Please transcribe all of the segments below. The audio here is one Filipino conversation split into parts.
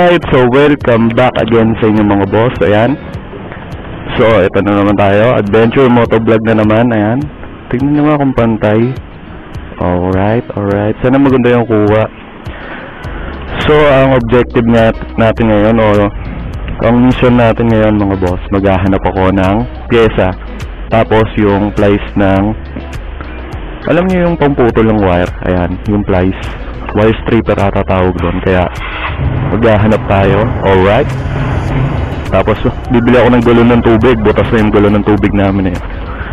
Alright, so welcome back again sa inyo mga boss. Ayan. So, ito na naman tayo. Adventure motovlog na naman. Ayan. Tingnan nyo nga kung pantay. Alright. Sana maganda yung kuha. So, ang objective natin ngayon, o ang mission natin ngayon mga boss, maghahanap ako ng pyesa. Tapos yung plies ng, alam nyo yung pamputol ng wire. Ayan, yung plies. Wire stripper ata tawag doon. Kaya maghahanap tayo. Alright. Tapos bibili ako ng galon ng tubig. Butas na yung galon ng tubig namin eh.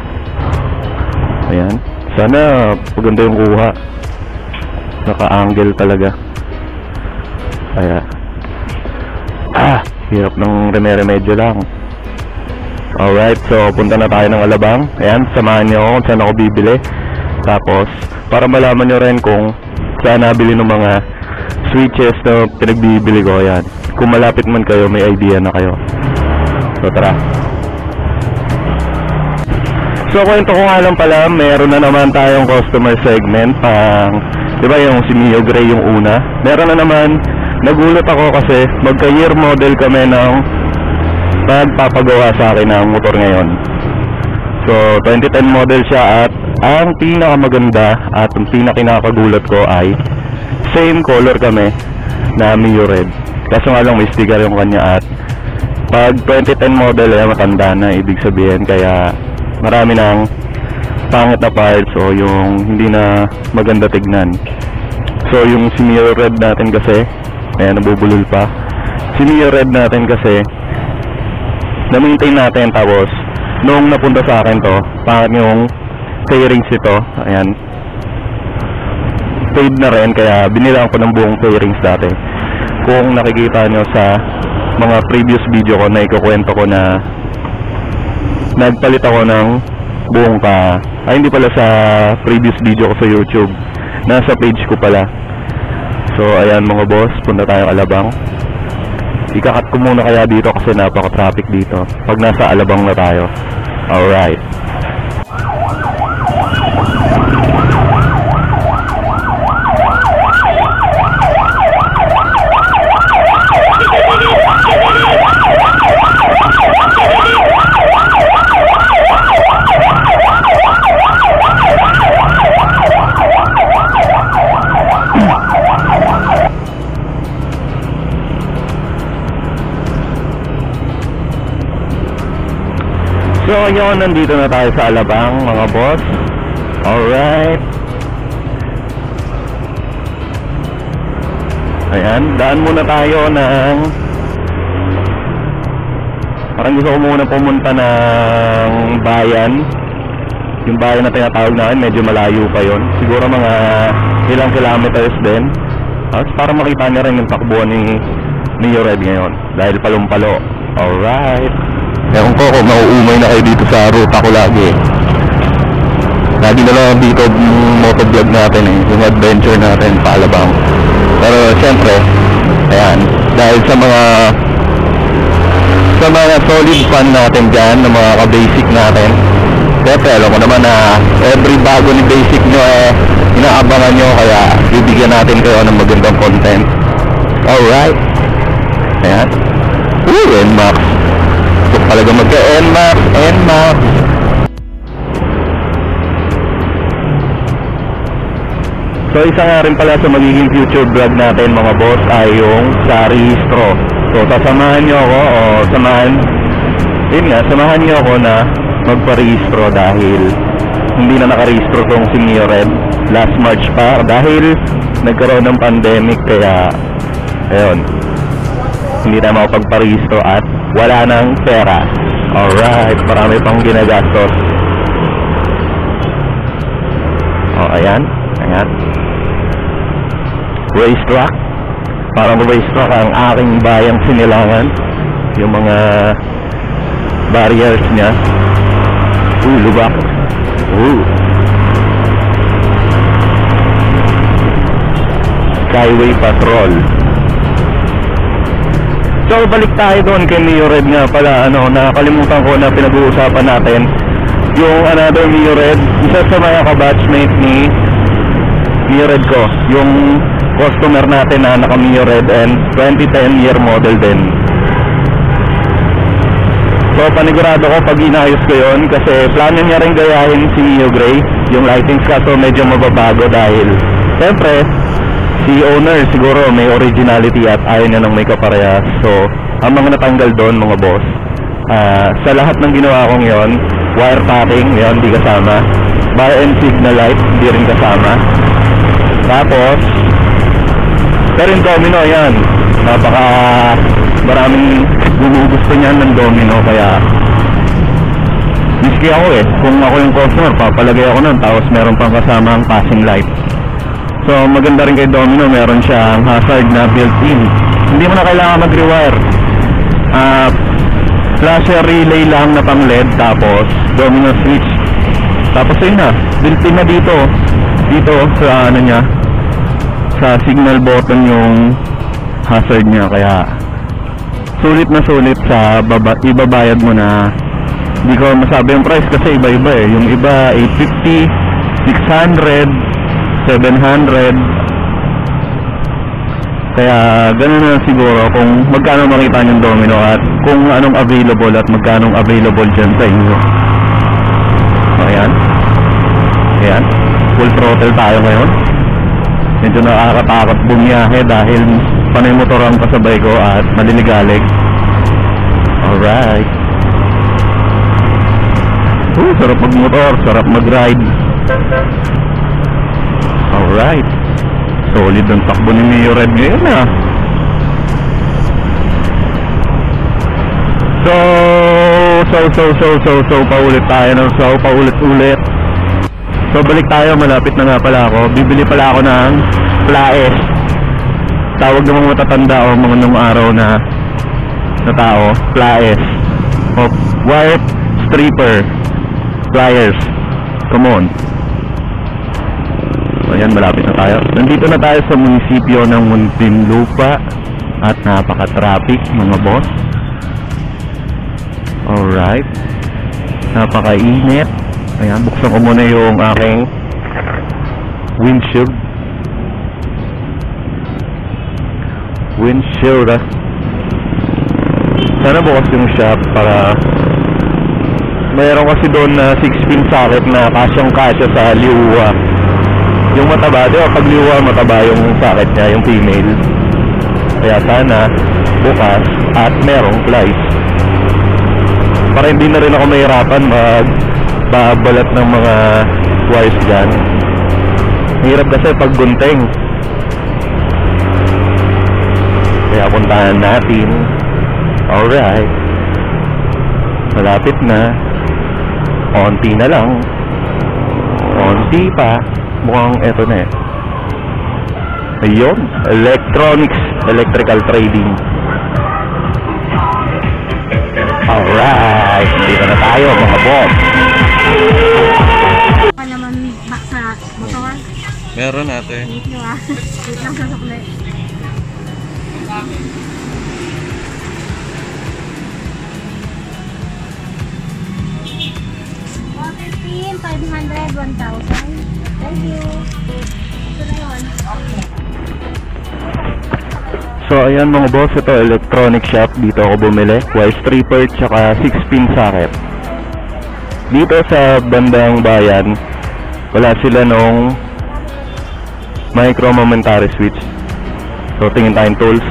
Ayan. Sana maganda yung kuha. Naka-angle talaga. Ayan. Hirap ng remedyo lang. Alright, so punta na tayo ng Alabang. Ayan, samahan niyo ako kung saan ako bibili. Tapos para malaman nyo rin kung saan nabili ng mga switches na pinagbibili ko. Ayan, kung malapit man kayo, may idea na kayo. So tara. So kwento ko nga lang pala, meron na naman tayong customer segment. Diba yung si Mio Gray yung una. Meron na naman. Nagulat ako kasi magka-year model kami ng pagpapagawa sa akin ng motor ngayon. So 2010 model siya at ang pinakamaganda at ang pinakinakagulat ko ay same color kami na Mio Red. Kaso nga lang may sticker yung kanya at pag 2010 model ay matanda na, ibig sabihin kaya marami ng pangit na parts o yung hindi na maganda tignan. So yung si Mio Red natin kasi, ayan, nabubulol pa. Si Mio Red natin kasi na-maintain natin, tapos nung napunta sa akin to, pangit yung fairings ito. Ayan, fade na rin, kaya binilang ko ng buong fairings dati. Kung nakikita nyo sa mga previous video ko na ikukwento ko na nagpalit ako ng buong hindi pala sa previous video ko sa YouTube, nasa page ko pala. So ayan mga boss, punta tayong Alabang. Ikakat ko muna kaya dito kasi napaka-traffic dito pag nasa Alabang na tayo. Alright. So yun, nandito na tayo sa Alabang mga boss. Alright. Ayan, daan muna tayo ng, parang gusto ko muna pumunta ng bayan. Yung bayan na tinatawag namin, medyo malayo pa yon. Siguro mga ilang kilometers din. Para makita niya rin yung takbuhan ni Mio Red ngayon, dahil palumpalo. Alright. Ewan ko kung mauumay na kayo dito sa ruta ko lagi. Lagi na lang dito motovlog natin eh, yung adventure natin pa Alabang. Pero syempre, ayan, dahil sa mga solid fan natin dyan, na mga ka-basic natin. Syempre, alam ko naman na every bago ni basic nyo inaabangan nyo, kaya bibigyan natin kayo ng magandang content. Alright. Ayan. NMAX. Talaga magka-NMAX. So isa nga rin pala sa magiging future vlog natin mga boss ay yung sa rehistro. So sasamahan nyo ako, samahan nyo ako na magpa-rehistro dahil hindi na nakarehistro tong si Mio Red last March pa dahil nagkaroon ng pandemic, kaya ayun, hindi na makapagpa-rehistro at wala nang pera. Alright, marami pang ginagastos. Ayan. Racetrack. Parang racetrack ang aking bayang sinilangan. Yung mga barriers niya. Lubak. Skyway Patrol. So balik tayo doon kay Mio Red nga pala. Nakakalimutan ko na pinag-uusapan natin yung another Mio Red, isa sa mga kabatchmate ni Mio Red ko, yung customer natin na naka Mio Red and 2010 year model din. So panigurado ko pag inayos ko yun, kasi plano niya rin gayahin si Mio Gray. Yung lightings kaso medyo mababago dahil siyempre si owner siguro may originality at ayaw niya ng may kaparehas. So ang mga natanggal doon mga boss, sa lahat ng ginawa kong yon, wire packing yon hindi kasama, bar and signal light hindi rin kasama. Tapos pero yung domino yan, napaka maraming gusto niyan ng domino, kaya miski ako kung ako yung customer papalagay ako nun, tapos meron pang kasama ang passing light. So maganda rin kay domino, meron siyang hazard na built-in, hindi mo na kailangan mag-rewire. Flasher relay lang na pang LED, tapos domino switch, tapos yun na, built-in na dito sa ano niya, sa signal button yung hazard niya. Kaya sulit na sulit sa ibabayad mo na. Hindi ko masabi yung price kasi iba-iba yung iba 850, 600, 700. Kaya ganun na siguro kung magkano makita yung domino at kung anong available at magkano available dyan sa inyo. So ayan, full throttle tayo ngayon. Medyo nakakatakot bumiyahe dahil panay motor ang kasabay ko at maliligalig. Alright. Sarap magmotor, sarap mag-ride. Alright. Solid ang takbo ni Mio Red ngayon So paulit tayo ng paulit-ulit. So balik tayo, malapit na nga pala ako. Bibili pala ako ng Flaes. Tawag ng mga matatanda o mga nung araw na tao, Flaes o wire stripper pliers. Come on. So ayan, malapit na tayo. Nandito na tayo sa munisipyo ng Muntinlupa at napaka-traffic mga boss. Alright, napaka-init. Ayan, buksan ko muna yung aking windshield. Sana bukas yung shop para mayroon kasi doon na 6-pin socket na kasyang-kasya sa liwa. Yung mataba, di ba? Pag liwa, mataba yung socket niya, yung female. Kaya sana bukas at merong plies para hindi na rin ako mahirapan magbabalat ng mga wires dyan. Hirap kasi pag gunting. Kaya puntahan natin. Alright, malapit na. Konti na lang. Konti pa. Mukhang eto na Ayun, electrical trading. Alright, dito na tayo mga boss. Pa naman sa motor. Meron natin. Wait lang sa sukle. $15, $500, $1,000. Thank you. Ito na yun. So ayan mga boss, ito electronic shop. Dito ako bumili, wire stripper tsaka 6-pin socket. Dito sa bandang bayan wala sila nung micro momentary switch. So tingin tayong tools.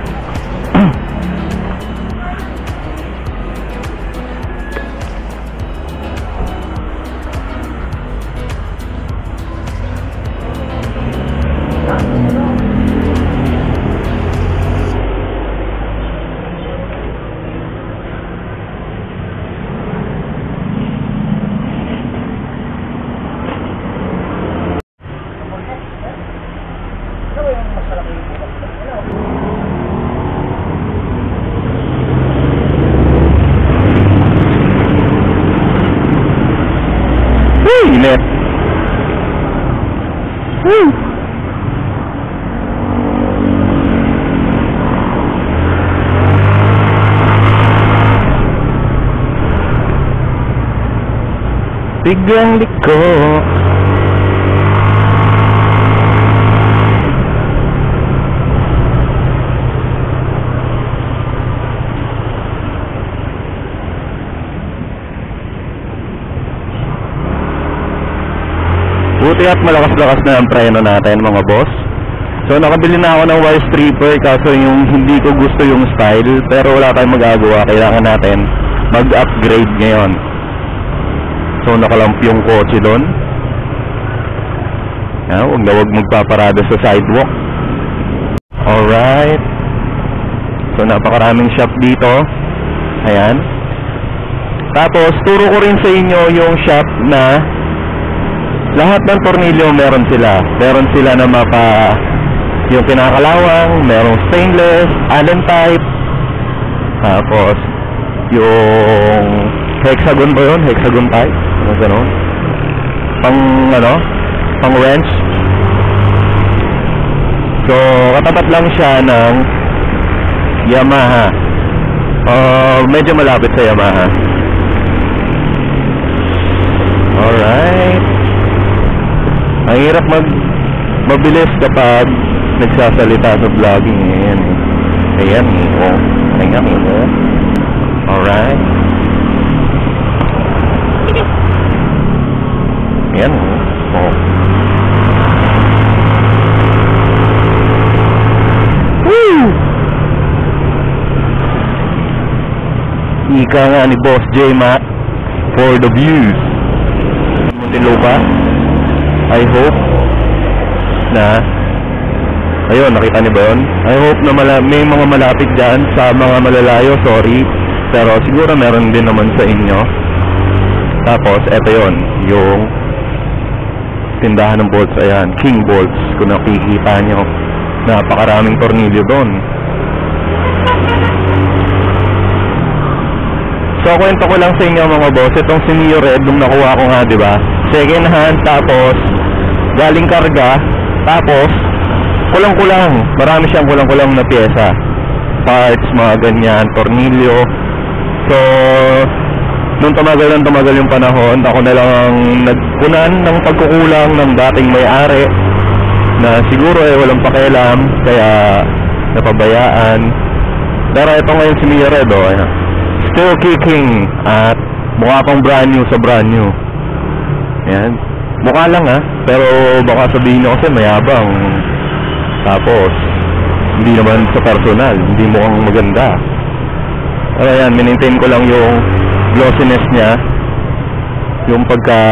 Init. Biglang liko. Buti at malakas-lakas na ang preno natin mga boss. So nakabili na ako ng wire stripper kaso yung hindi ko gusto yung style, pero wala tayong magagawa, kailangan natin mag-upgrade ngayon. So nakalamp yung kotse doon. Huwag na huwag magpaparada sa sidewalk. Alright. So napakaraming shop dito. Ayan. Tapos turo ko rin sa inyo yung shop na lahat ng tornilyo meron sila. Meron sila na mapa yung pinakalawang, merong stainless, Allen type. Tapos yung hexagon ba yun? Hexagon type? Ano gano'n? Pang wrench. So katapat lang siya ng Yamaha. Medyo malapit sa Yamaha. Alright. Ang hirap mabilis kapag nagsasalita sa vlogging. Ayan oh. Alright. Ayan oh. Woo! Ika nga ni Boss J Mac for the views. Muntinlupa. I hope na ayun, nakita niyo ba yun? I hope na may mga malapit dyan. Sa mga malalayo, sorry, pero siguro meron din naman sa inyo. Tapos eto yun, yung tindahan ng bolts. Ayan, King Bolts. Kung nakikita nyo, napakaraming tornilyo doon. So kwento ko lang sa inyo mga boss, itong si Neo Red, nung nakuha ko nga, diba, second hand, tapos galing karga, tapos kulang-kulang, marami siyang kulang-kulang na pyesa, parts, mga ganyan, tornilyo. So nung tumagal yung panahon, ako na lang nagpunan ng pagkukulang ng dating may-ari na siguro walang pakialam, kaya napabayaan. Pero ito ngayon si Neo Red, still kicking at mukha pang brand new sa brand new. Ayan, mukha lang pero baka sabihin nyo kasi mayabang, tapos hindi naman sa personal, hindi mukhang maganda. Pero ayan, minmaintain ko lang yung glossiness niya, yung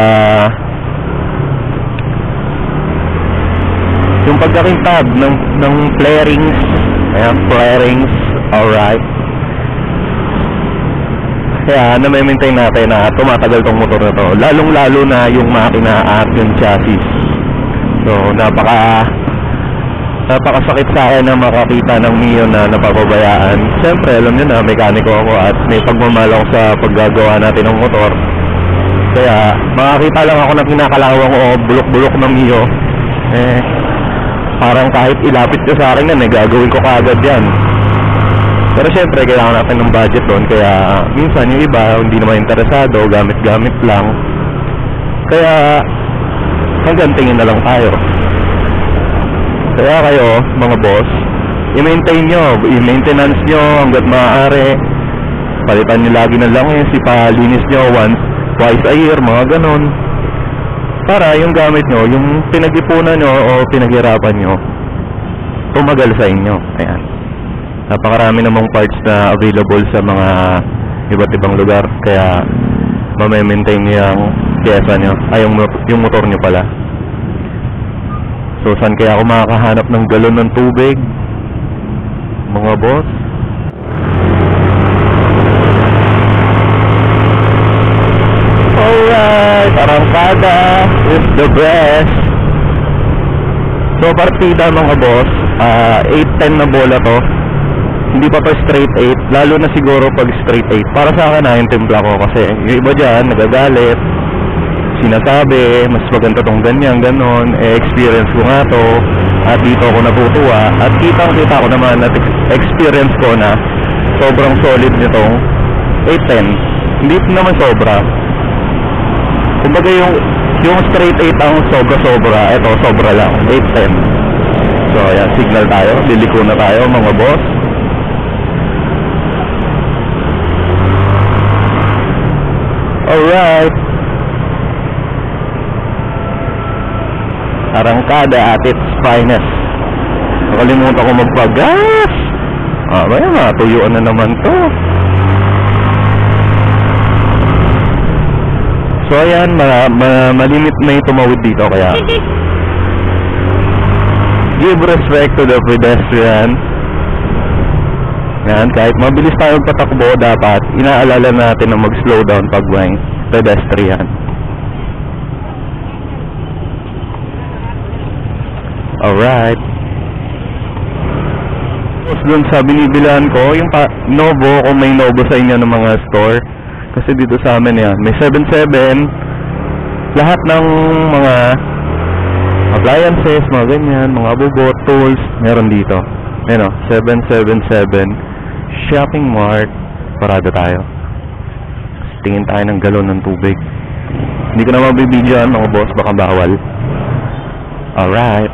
pagkakintab ng flarings. Ayan, flarings. Alright. Kaya na-maintain natin na tumatagal tong motor na to, lalong-lalo na yung makina at yung chassis. So napakasakit sa akin na makakita ng Mio na napapabayaan. Siyempre alam nyo na, mekaniko ako at may pagmamahal ako sa paggagawa natin ng motor. Kaya makakita lang ako ng kinakalawang o bulok-bulok ng Mio, parang kahit ilapit ko sa akin yan, gagawin ko kaagad yan. Pero syempre kailangan natin ng budget doon, kaya minsan yung iba hindi naman interesado, gamit-gamit lang. Kaya hanggang tingin na lang tayo. Kaya kayo mga boss, i-maintain nyo, i-maintenance nyo hanggat maaari. Palitan nyo lagi ng langis, ipalinis nyo twice a year, mga ganon. Para yung gamit nyo, yung pinag-ipunan nyo o pinaghirapan nyo, tumagal sa inyo. Ayan, napakarami namang parts na available sa mga iba't ibang lugar, kaya ma-maintain nyo yung pyesa nyo, yung motor nyo pala. So saan kaya ako makakahanap ng galon ng tubig, mga boss? Alright, arangkada is the best. So partida mga boss, 8-10 na bola to. Hindi pa to straight 8, lalo na siguro pag straight 8. Para sa akin yung timpla ko, kasi yung iba dyan nagagalit, sinasabi mas maganda tong ganyan, ganon. Experience ko nga to at dito ako natutuwa, at kitang-kita ko naman at experience ko na sobrang solid nitong 810. Hindi naman sobra, kumbaga yung straight 8 ang sobra-sobra, ito sobra lang 810. So ayan, signal tayo, liliko na tayo mga boss. Alright. Arangkada at its finest. Nakalimutan ko magpagas. Maya tuyuan na naman to. So ayan, malimit na yung tumawid dito, kaya give respect to the pedestrian. Yan, kahit mabilis tayo patakbo, dapat inaalala natin na mag-slow down pag may pedestrian. Alright. Tapos dun sa binibilan ko, yung Novo, kung may Novo sa inyo ng mga store. Kasi dito sa amin yan, may 7-Eleven, lahat ng mga appliances, mga ganyan, mga bubot, tools, meron dito. Ayan o, 777 Shopping Mart. Parada tayo. Tingin tayo ng galon ng tubig. Hindi ko na mabibidyoan mga boss, baka bawal. Alright.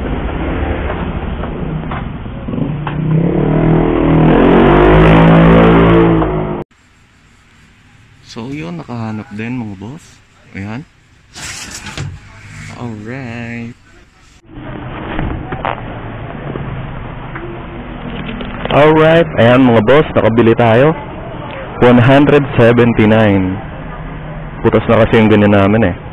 So yun, nakahanap din mga boss. Ayan. Alright. Alright, ayan mga boss, nakabili tayo. 179. Putas na kasi yung ganyan namin eh.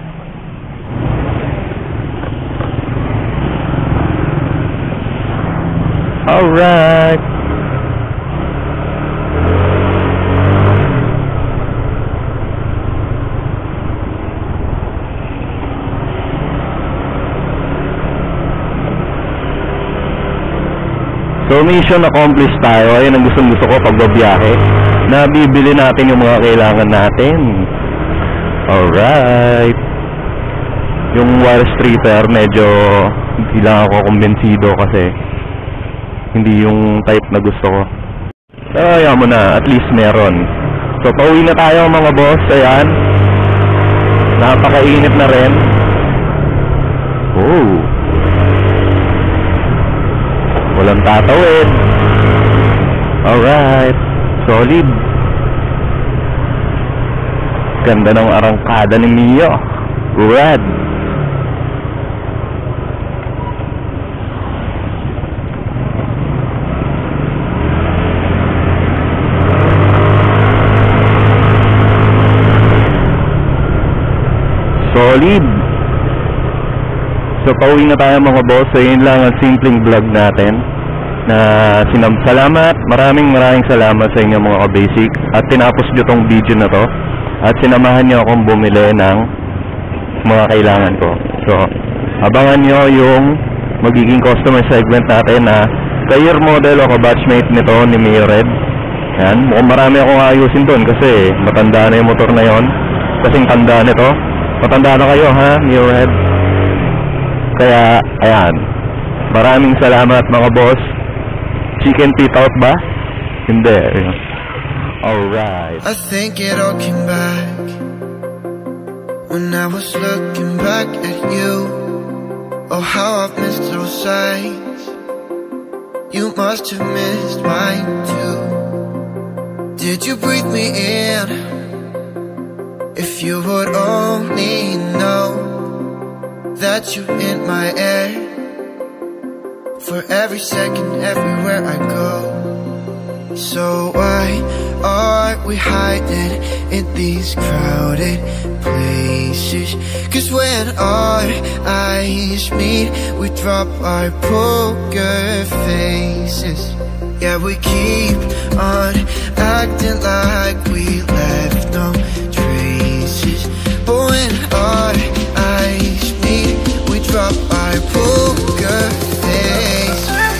Alright. So mission accomplished tayo. Ayan ang gusto ko pag babiyahe. Nabibili natin yung mga kailangan natin. Alright. Yung wire stripper medyo hindi lang ako kumbensido kasi hindi yung type na gusto ko. Pero ayaw mo na, at least meron. So pauwi na tayo mga boss. Ayan. Napakainit na rin. Oh, walang tatawid. Alright. Solid. Ganda ng arangkada ni Mio. Red. Solid. So pauwi na tayo mga boss. So yun lang ang simpleng vlog natin na salamat, maraming salamat sa inyo mga ka-basic at tinapos nyo tong video na to at sinamahan nyo akong bumili ng mga kailangan ko. So abangan nyo yung magiging customer segment natin na ka-year model o ka-batchmate nito ni Mio Red. Yan, mukhang marami akong ayusin doon kasi matanda na yung motor na yon. Kasing tanda nito. Matanda na kayo ha, Mio Red. Kaya ayan, maraming salamat mga boss. Chicken teeth out ba? Hindi. Alright. I think it all came back when I was looking back at you. Oh, how I've missed those sights. You must have missed mine too. Did you breathe me in? If you would only know that you're in my air. For every second, everywhere I go. So why are we hiding in these crowded places? 'Cause when our eyes meet, we drop our poker faces. Yeah, we keep on acting like we left no traces. But when our eyes meet, we drop our poker faces.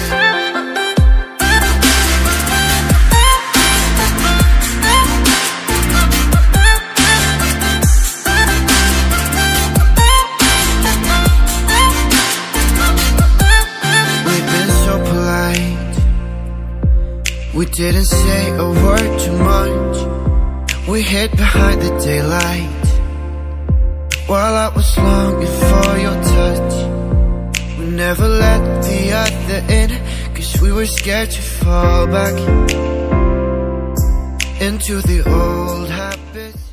We didn't say a word too much. We hid behind the daylight while I was longing for your touch. We never let the other in, 'cause we were scared to fall back into the old habits.